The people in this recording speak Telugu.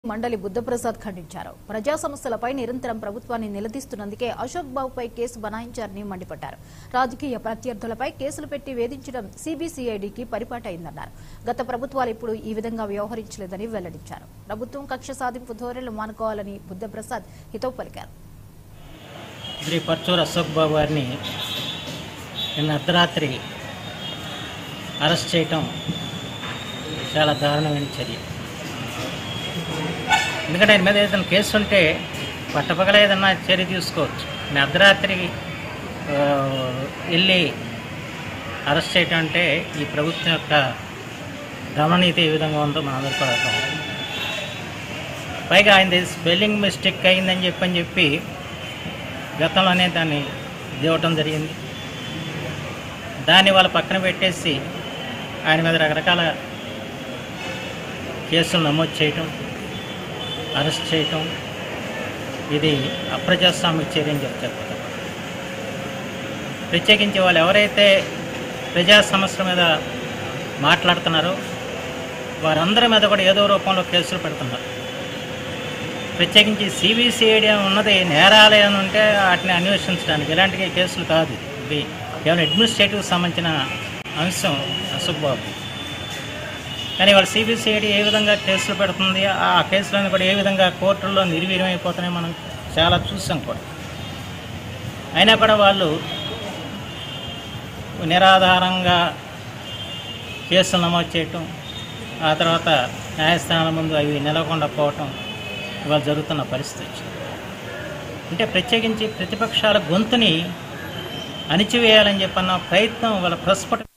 మండలి బుద్ధప్రసాద్ ఖండించారు. ప్రజా సమస్యలపై నిరంతరం ప్రభుత్వాన్ని నిలదీస్తున్నందుకే అశోక్ బాబుపై కేసు బనాయించారని మండిపడ్డారు. రాజకీయ ప్రత్యర్థులపై కేసులు పెట్టి వేధించడం సిబిసిఐడికి పరిపాటైందన్నారు. గత ప్రభుత్వాలు ఇప్పుడు ఈ విధంగా వ్యవహరించలేదని వెల్లడించారు. ప్రభుత్వం కక్ష సాధింపు ధోరణులు మానుకోవాలని బుద్ధప్రసాద్ హితవు పలికారు. శ్రీ పర్చూరు అశోక్ బాబు గారిని నిన్న అర్ధరాత్రి అరెస్ట్ చేయటం చాలా దారుణమైన చర్య. ఎందుకంటే ఆయన మీద ఏదైనా కేసు ఉంటే పట్టపగల ఏదన్నా చర్య తీసుకోవచ్చు. నేను అర్ధరాత్రి వెళ్ళి అరెస్ట్ చేయటం అంటే ఈ ప్రభుత్వం యొక్క గమనీతి ఏ విధంగా ఉందో మన అందరికీ కూడా అర్థం. పైగా ఆయన స్పెల్లింగ్ మిస్టేక్ అయిందని చెప్పి గతంలోనే దాన్ని ఇవ్వటం జరిగింది. దాన్ని వాళ్ళ పక్కన పెట్టేసి ఆయన మీద రకరకాల కేసులు నమోదు చేయటం, అరెస్ట్ చేయటం, ఇది అప్రజాస్వామిక చర్య అని చెప్తారు. ప్రత్యేకించి వాళ్ళు ఎవరైతే ప్రజా సమస్యల మీద మాట్లాడుతున్నారో వారందరి మీద కూడా ఏదో రూపంలో కేసులు పెడుతున్నారు. ప్రత్యేకించి సిబిసిఐడి ఉన్నది నేరాలు అని ఉంటే వాటిని అన్వేషించడానికి, ఇలాంటి కేసులు కాదు. ఇది కేవలం అడ్మినిస్ట్రేటివ్కి సంబంధించిన అంశం అశోక్ బాబు. కానీ వాళ్ళు సిబిసిఐడి ఏ విధంగా కేసులు పెడుతుంది, ఆ కేసులను కూడా ఏ విధంగా కోర్టుల్లో నిర్వీర్యమైపోతున్నాయి మనం చాలా చూసాం కూడా. అయినా కూడా వాళ్ళు నిరాధారంగా కేసులు నమోదు చేయటం, ఆ తర్వాత న్యాయస్థానాల ముందు అవి నిలవకుండా పోవటం ఇవాళ జరుగుతున్న పరిస్థితి వచ్చింది. అంటే ప్రత్యేకించి ప్రతిపక్షాల గొంతుని అణిచివేయాలని చెప్పన్న ప్రయత్నం వాళ్ళ ప్రస్ఫుట